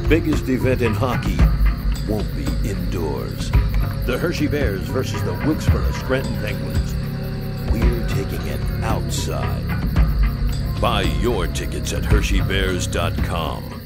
biggest event in hockey won't be indoors. The Hershey Bears versus the Wilkes-Barre Scranton Penguins. We're taking it outside. Buy your tickets at HersheyBears.com.